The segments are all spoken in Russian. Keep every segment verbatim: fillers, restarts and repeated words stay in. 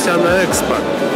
увидимся на Экспо.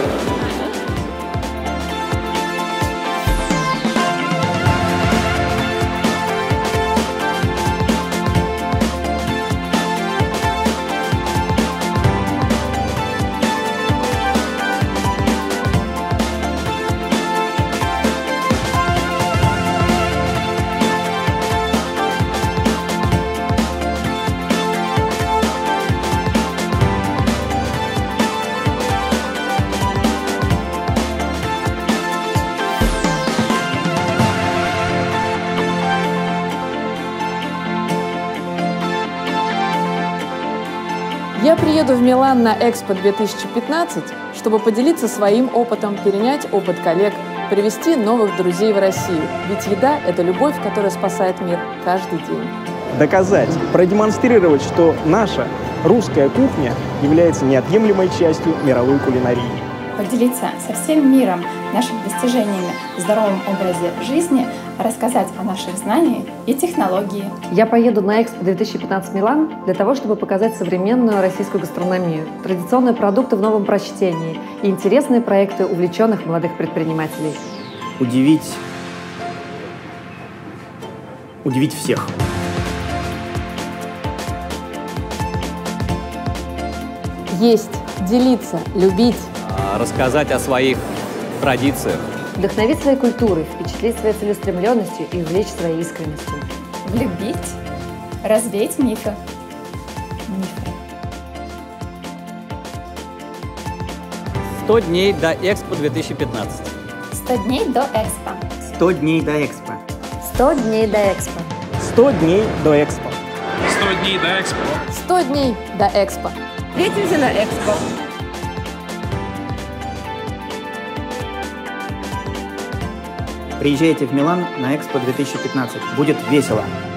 Я приеду в Милан на Экспо две тысячи пятнадцать, чтобы поделиться своим опытом, перенять опыт коллег, привести новых друзей в Россию. Ведь еда – это любовь, которая спасает мир каждый день. Доказать, продемонстрировать, что наша русская кухня является неотъемлемой частью мировой кулинарии. Поделиться со всем миром нашими достижениями в здоровом образе жизни, рассказать о наших знаниях и технологии. Я поеду на Экспо две тысячи пятнадцать Милан для того, чтобы показать современную российскую гастрономию, традиционные продукты в новом прочтении и интересные проекты увлеченных молодых предпринимателей. Удивить, удивить всех. Есть, делиться, любить. Рассказать о своих традициях. Вдохновить своей культурой, впечатлить своей целеустремленностью и увлечь своей искренностью. Влюбить, развеять мифы. Мифы. сто дней до Экспо две тысячи пятнадцать. сто дней до Экспо. сто дней до Экспо. сто дней до Экспо. сто дней до Экспо. сто дней до Экспо. сто дней до Экспо. Встретимся на Экспо. Приезжайте в Милан на Экспо две тысячи пятнадцать. Будет весело.